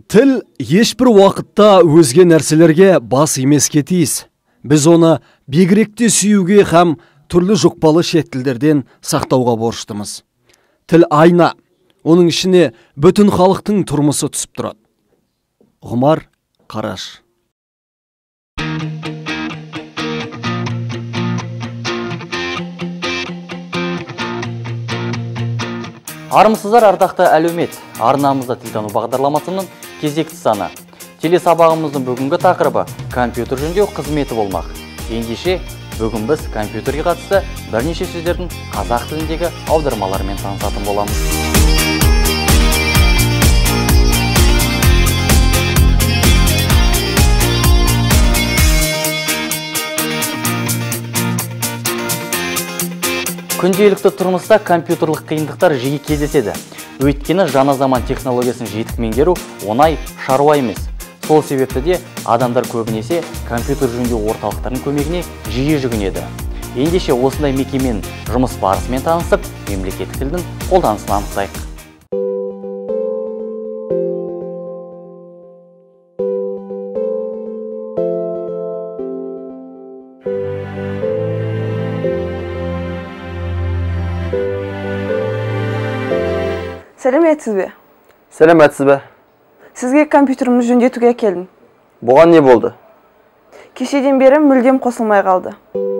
Тіл ешбір уақытта өзге нәрселерге бас емеске тиіс. Біз оны бигіректе сүюге һәм түрлі жұқпалы шет тілдерден сақтауға борыштымыз. Тіл айна, оның ішіне бүтін халықтың тұрмысы түсіп тұрады. Ғұмар Қараш. Армысыздар, ардақты әлеумет. Арнамызда тілтану бағдарламасының кезекті саны. Телесабағымыздың бүгінгі тақырыбы компьютер жөндеу қызметі болмақ. Ендеше бүгін біз компьютерге қатысты бірнеше сөздердің қазақ тіліндегі аудармаларымен танысатын боламыз. Күнделікті тұрмыста компьютерлік қиындықтар жиі кездеседі. Өйткені жаңа заман технологиясын жетік меңгеру оңай шаруа емес. Сол себепті де адамдар көбінесе компьютер жөндеу орталықтарының көмегіне жиі жүгінеді. Ендеше осындай мекеменің жұмыс барысымен танысып, мемлекеттік тілдің қолданысын анықтайық. Сәлеметсіз бе? Сәлеметсіз бе? Сізге компьютерімді жөндетуге келдім. Бұған не болды? Кешеден бері мүлдем қосылмай қалды.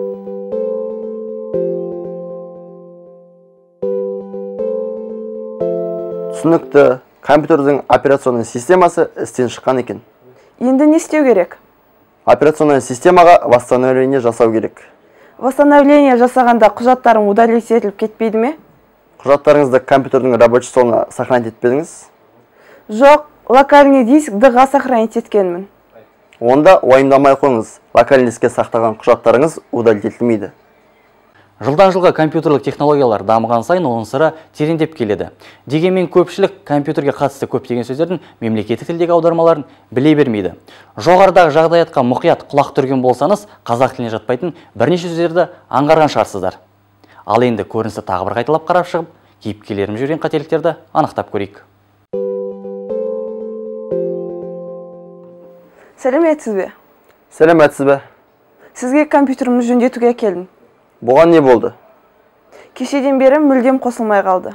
Түсінікті, компьютердің операционный системасы істен шыққан екен. Енді не істеу керек? Операционный системаға восстановление жасау керек. Восстановление жасағанда құжаттарым удалить етіліп кетпейді ме? Құжаттарыңызды компьютердің рабочий столына сохранить етпедіңіз? Жоқ, локальный дискіға сохранить еткенмін. Онда уайымдамай қойыңыз, локальный дискке сақтаған құжаттарыңыз удалить етілмейді. Жылдан жылға компьютерлік технологиялар дамыған сайын оның сыры тереңдеп келеді. Дегенмен көпшілік компьютерге қатысты көптеген сөздердің мемлекеттік тілдегі аудармаларын біле бермейді. Жоғарыдағы жағдаятқа мұқият құлақ түрген болсаңыз, қазақ тіліне жатпайтын бірнеше сөздерді аңғарған шығарсыздар. Ал енді көріністі тағы бір қайталап қарап шығып, кейіпкерлерім жүрген қателіктерді анықтап көрейік. Сәлеметсіз бе? Сәлеметсіз бе? Сізге компьютерімді жөндетуге келдім. Бұған не болды? Кешеден бері мүлдем қосылмай қалды.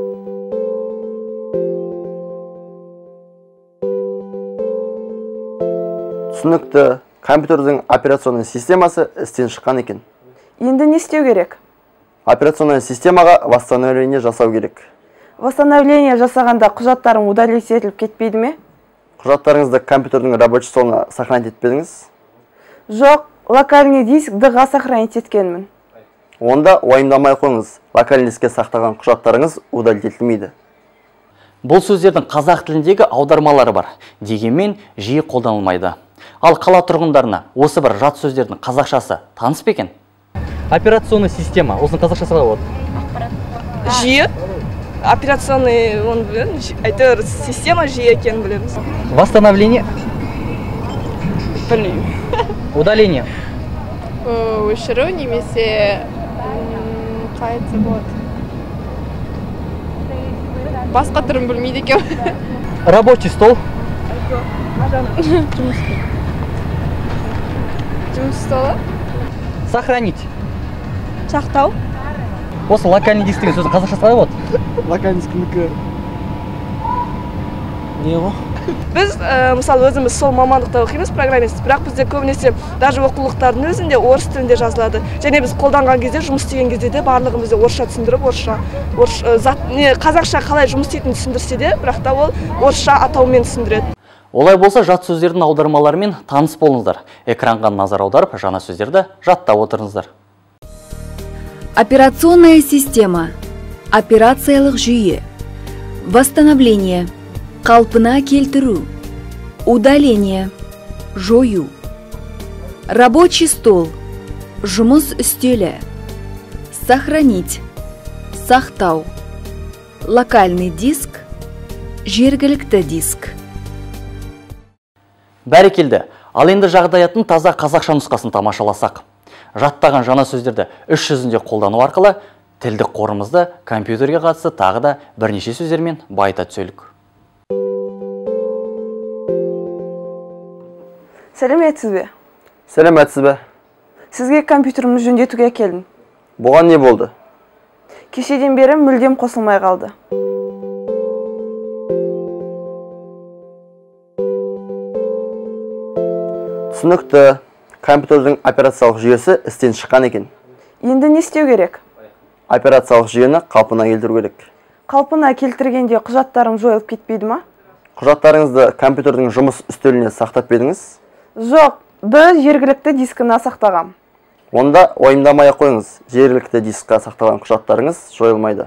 Түсінікті, компьютердің операционный системасы істен шыққан екен. Енді не істеу керек? Операционный системаға восстановление жасау керек. Восстановление жасағанда құжаттарым удалить етіліп кетпейді ме? Құжаттарыңызды компьютердің рабочий столына сохранить етпедіңіз? Жоқ, локальный дискіға сохранить еткенмін. Онда уайымдамай қойыңыз, локальный дискке сақтаған құжаттарыңыз удалить етілмейді. Бұл сөздердің қазақ тіліндегі аудармалары бар, дегенмен жиі қолданылмайды. Ал қала тұрғындарына осы бір жат сөздердің қазақшасы таныс па екен? Операционный система, осының қазақшасы қалай болады? Жүйе, операционный, әйтеуір система жүйе екенін білеміз. Восстановление? Білмеймін. Удаление? Өшіру немесе қайсы болады? Басқа түрін білмейді екен. Рабочий стол? Жұмыс столы? Сохранить? Сақтау? Осы локальный диск деген сөздің қазақшасы қалай болады? Локальный дискінікі не ғой? Біз, мысалы, өзіміз сол мамандықта оқимыз, программист, бірақ бізде көбінесе даже оқулықтардың өзінде орыс тілінде жазылады. Және біз қолданған кезде, жұмыс істеген кезде де барлығымызды орысша түсіндіріп, қазақша қалай жұмыс істейтінін түсіндірсе де, бірақ та ол орысша атаумен түсіндіреді. Олай болса, жат сөздердің аудармаларымен таныс болыңыздар. Экранға назар аударып, жаңа сөздерді жаттап отырыңыздар. Операционная система. Операциялық жүйе. Восстановление. Қалпына келтіру. Удаление. Жою. Рабочий стол. Жұмыс үстелі. Сохранить. Сақтау. Локальный диск. Жергілікті диск. Бәрекелді. Ал енді жағдаяттың таза қазақша нұсқасын тамашаласақ. Жаттаған жаңа сөздерді іс жүзінде қолдану арқылы тілдік қорымызды компьютерге қатысты тағы да бірнеше сөздермен байыта түселік. Сәлеметсіз бе? Сәлеметсіз бе? Сізге компьютерімді жөндетуге келдім. Бұған не болды? Кешеден бері мүлдем қосылмай қалды. Түсінікті. Компьютердің операциялық жүйесі істен шыққан екен. Енді не істеу керек? Операциялық жүйені қалпына келтіру керек. Қалпына келтіргенде құжаттарым жойылып кетпейді ма? Құжаттарыңызды компьютердің жұмыс үстеліне сақтап бердіңіз? Жоқ, жергілікті дискіна сақтағам. Онда уайымдамай қойыңыз. Жергілікті дискіге сақталған құжаттарыңыз жойылмайды.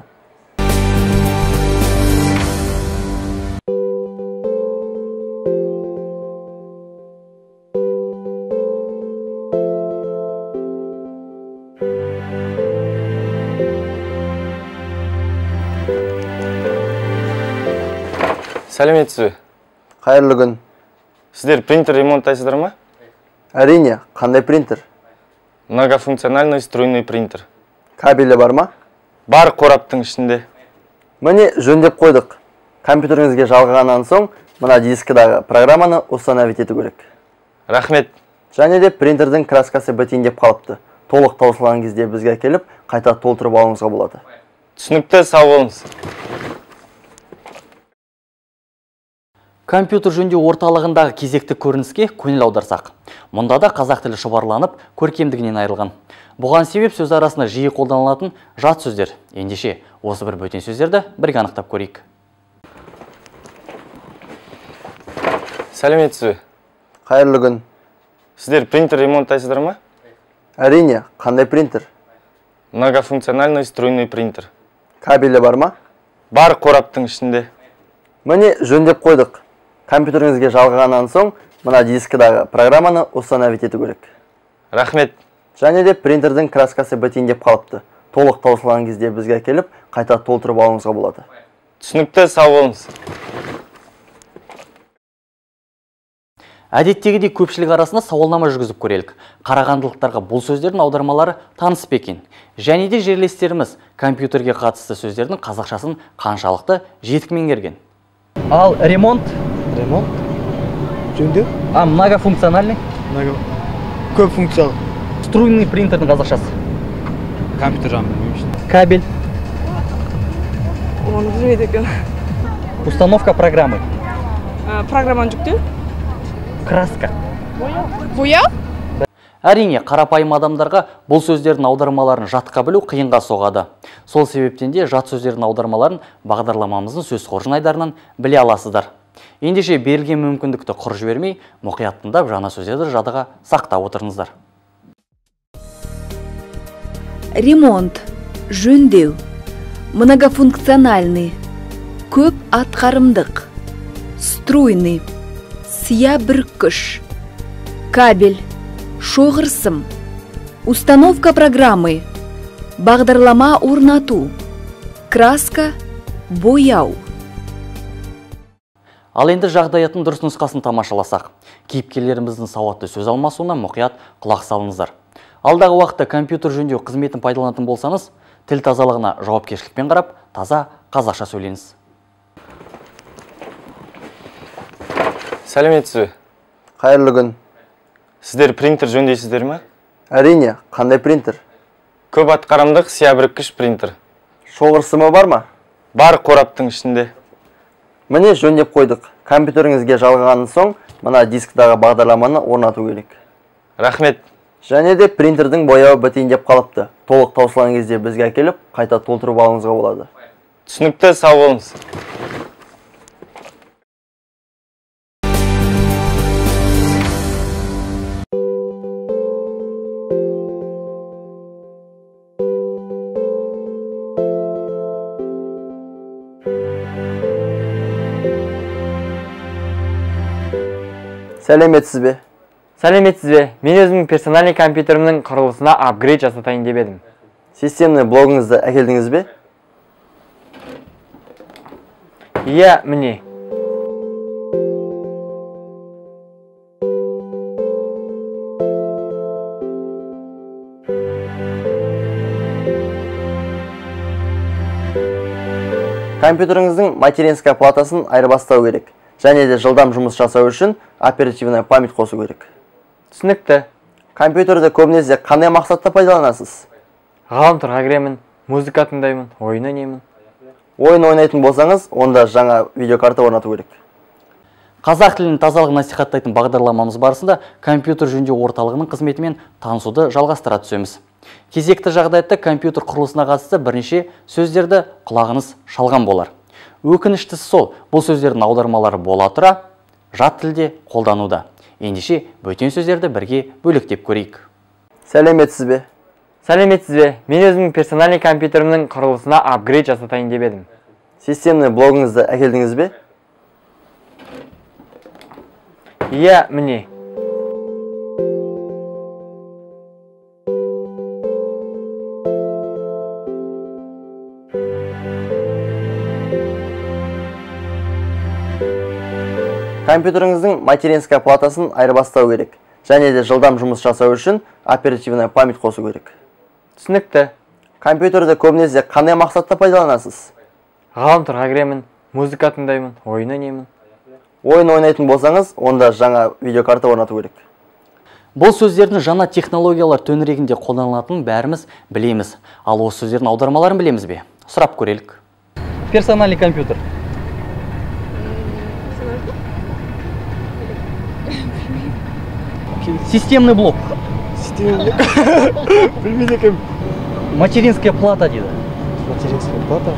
Сәлеметсіз бе? Қайырлы күн. Сіздер принтер ремонттайсыздар ма? Әрине, қандай принтер? Многофункциональный струйный принтер. Кабелі бар ма? Бар қораптың ішінде. Міне жөндеп қойдық. Компьютеріңізге жалғағаннан соң, мына дискідағы программаны установить ету керек. Рахмет. Және де принтердің краскасы бітейін деп қалыпты. Толық таусылған кезде бізге келіп, қайта толтырып алуыңызға болады. Түсінікті, сау болыңыз. Компьютер жөндеу орталығындағы кезекті көрініске көңіл аударсақ. Мұнда да қазақ тілі шұбарланып, көркемдігінен айырылған. Бұған себеп сөз арасында жиі қолданылатын жат сөздер. Ендеше, осы бір бөтен сөздерді бірге анықтап көрейік. Сәлеметсіз бе? Қайырлы күн. Сіздер принтер ремонттайсыздар ма? Әрине, қандай принтер? Многофункциональный струйный принтер. Кабелі бар ма? Бар қораптың ішінде. Міне жөндеп қойдық. Компьютеріңізге жалғағаннан соң, мына дискідағы программаны установить ету керек. Рахмет. Және де принтердің краскасы бітейін деп қалыпты. Толық таусылған кезде бізге келіп, қайта толтырып алуыңызға болады. Түсінікті, сау болыңыз. Әдеттегідей көпшілік арасында сауалнама жүргізіп көрелік. Қарағандылықтарға бұл сөздердің аудармалары таныс пе екен? Және де жерлестеріміз компьютерге қатысты сөздердің қазақшасын қаншалықты жетік меңгерген. Ал ремонт? Ремонт? Жөндеу? Многофункциональный? Көп функциялы. Струйный принтердің қазақшасы? Компьютер жағын білмеймін. Кабель? Оны білмейді екен. Установка программы? Программаны жүктеу? Краска? Бояу? Әрине, қарапайым адамдарға бұл сөздердің аудармаларын жатқа білу қиынға соғады. Сол себептен де жат сөздердің аудармаларын бағдарламамыздың сөз қоржын айдарынан біле аласыздар. Ендеше берілген мүмкіндікті құр жібермей, мұқият тыңдап жаңа сөздерді жадыға сақтап отырыңыздар. Ремонт, жөндеу, многофункциональный, көп атқарымдық, струйный, сия бір күш, кабель, шоғырсым, установка программы, бағдарлама орнату, краска, бояу. Ал енді жағдаятын дұрыс нұсқасын тамашаласақ. Кейіпкерлеріміздің сауатты сөз алмасуына мұқият құлақ салыңыздар. Алдағы уақытта компьютер жөндеу қызметін пайдаланатын болсаңыз, тіл тазалығына жауапкершілікпен қарап, таза қазақша сөйлеңіз. Сәлеметсіз бе? Қайырлы күн. Сіздер принтер жөндейсіздер ме? Әрине, қандай принтер? Көп атқарамдық сия біріккіш принтер. Шоғырсымы бар ма? Бар қораптың ішінде. Міне жөндеп қойдық. Компьютеріңізге жалғағаннан соң, мына дискідағы бағдарламаны орнату керек. Рахмет. Және де принтердің бояуы бітейін деп қалыпты. Толық таусылған кезде бізге келіп, қайта толтырып алуыңызға болады. Түсінікті, сау болыңыз. Сәлеметсіз бе? Сәлеметсіз бе? Мен өзімнің персональный компьютерімнің құрылысына апгрейд жасатайын деп едім. Системный блогыңызды әкелдіңіз бе? Иә, міне. Компьютеріңіздің материнская платасын айырбастау керек. Және де жылдам жұмыс жасау үшін оперативная память қосу керек. түсінікті. Компьютерді көбінесе қандай мақсатта пайдаланасыз? Ғаламторға кіремін, музыка тыңдаймын, ойын ойнаймын. Ойын ойнайтын болсаңыз, онда жаңа видеокарта орнату керек. Қазақ тілінің тазалығын насихаттайтын бағдарламамыз барысында компьютер жөндеу орталығының қызметімен танысуды жалғастыра түсеміз. Кезекті жағдайда компьютер құрылысына қатысты бірнеше сөздерді құлағыңыз шалған болар. Өкініштісі сол, бұл сөздердің аудармалары бола тұра, жат тілде қолдануда. Ендеше бөтен сөздерді бірге бөліктеп көрейік. Сәлеметсіз бе? Сәлеметсіз бе? Мен өзімнің персональный компьютерімнің құрылысына апгрейд жасатайын деп едім. Системный блогыңызды әкелдіңіз бе? Иә, міне. Компьютеріңіздің материнская платасын айырбастау керек. Және де жылдам жұмыс жасау үшін оперативная память қосу керек. Түсінікті. Компьютерді көбінесе қандай мақсатта пайдаланасыз? Ғаламторға кіремін, музыка тыңдаймын, ойын ойнаймын. Ойын ойнайтын болсаңыз, онда жаңа видеокарта орнату керек. Бұл сөздердің жаңа технологиялар төңірегінде қолданылатынын бәріміз білеміз. Ал осы сөздердің аудармаларын білеміз бе? Сұрап көрелік. Персональный компьютер. Системный блок. Системный блок. Білмейді кім. Материнская плата дейді. Материнская плата.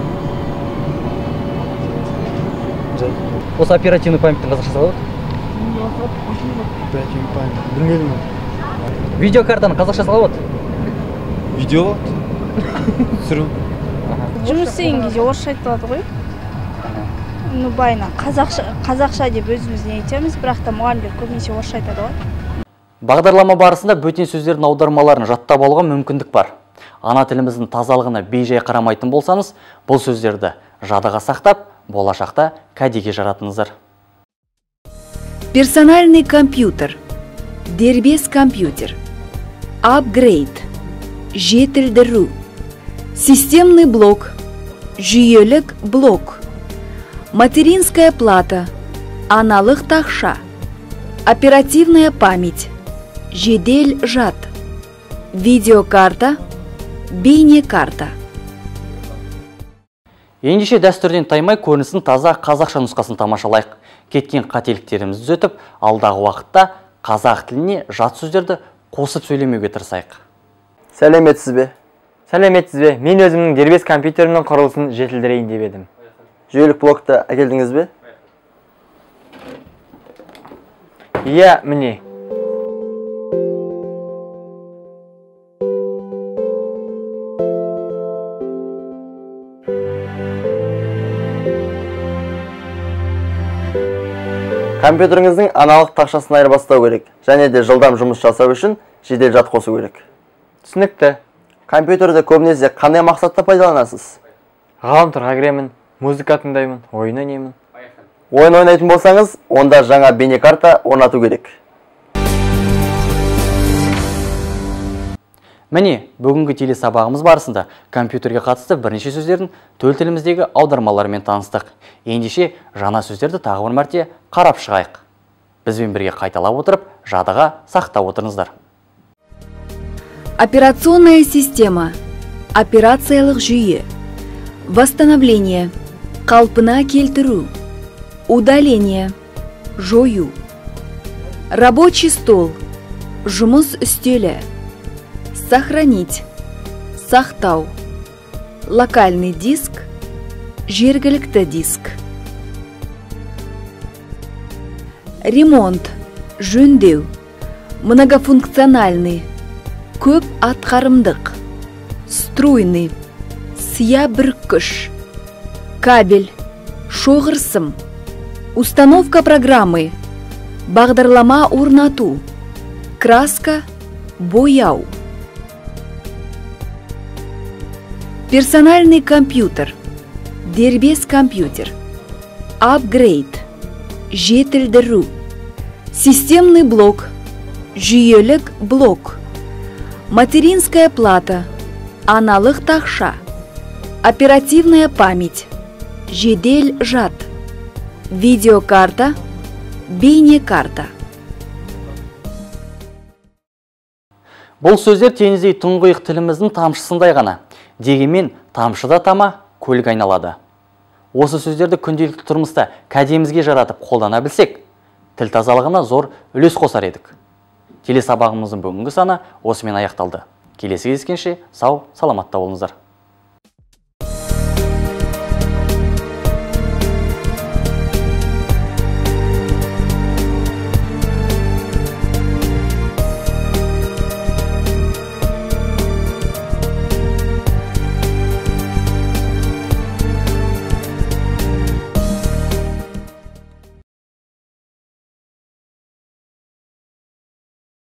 Осы оперативный памяттің қазақшасы қалай? Оперативный память. Білмедім. Видеокартаның қазақшасы қалай? Видео түсіру. жұмыс істеген кезде орысша айтылады ғой. Ну байна қазақша деп өзіміз не айтамыз, бірақ та мұғалімдер көбінесе орысша айтады ғой. Бағдарлама барысында бөтен сөздердің аудармаларын жаттап алуға мүмкіндік бар. Ана тіліміздің тазалығына бей-жай қарамайтын болсаңыз, бұл сөздерді жадыға сақтап, болашақта кәдеге жаратыңыздар. Персональный компьютер, дербес компьютер, апгрейд, жетілдіру, системный блок, жүйелік блок, материнская плата, аналық тақша, оперативная память, жедел жад, видеокарта, бейнекарта. Ендеше дәстүрден таймай көрінісін таза қазақша нұсқасын тамашалайық. Кеткен қателіктерімізді түзетіп, алдағы уақытта қазақ тіліне жат сөздерді қосып сөйлемеуге тырысайық. Сәлеметсіз бе? Сәлеметсіз бе? Мен өзімнің дербес компьютерімнің құрылысын жетілдірейін деп едім. Жүйелік блокты әкелдіңіз бе? Иә, міне. Компьютеріңіздің аналық тақшасын айырбастау керек. Және де жылдам жұмыс жасау үшін жедел жад қосу керек. Түсінікті. Компьютерді көбінесе қандай мақсатта пайдаланасыз? Ғаламторға кіремін, музыка тыңдаймын, ойын ойнаймын. Ойын ойнайтын болсаңыз, онда жаңа бейнекарта орнату керек. Міне, бүгінгі телесабағымыз барысында компьютерге қатысты бірнеше сөздердің төл тіліміздегі аудармаларымен таныстық. Ендеше жаңа сөздерді тағы бір мәрте қарап шығайық. Бізбен бірге қайталап отырып, жадыға сақтап отырыңыздар. Операционная система, операциялық жүйе, восстановление, қалпына келтіру, удаление, жою, рабочий стол, жұмыс үстелі, сохранить, сақтау, локальный диск, жергілікті диск. Ремонт, жөндеу, многофункциональный, көп атқарымдық, струйный, сия бүркіш, кабель, шоғырсым, установка программы, бағдарлама орнату, краска, бояу. Персональный компьютер, дербес компьютер, апгрейд, жетілдіру, системный блок, жүйелік блок, материнская плата, аналық тақша, оперативная память, жедел жад, видеокарта, бейнекарта. Бұл сөздер теңіздей тұңғиық тіліміздің тамшысындай ғана. Дегенмен тамшыда тама, көлік айналады. Осы сөздерді күнделікті тұрмыста кәдемізге жаратып қолдана білсек, тіл тазалығына зор үлес қосар едік. Телесабағымыздың бүгінгі саны осымен аяқталды. Келесі кездескенше сау, саламатта болыңыздар.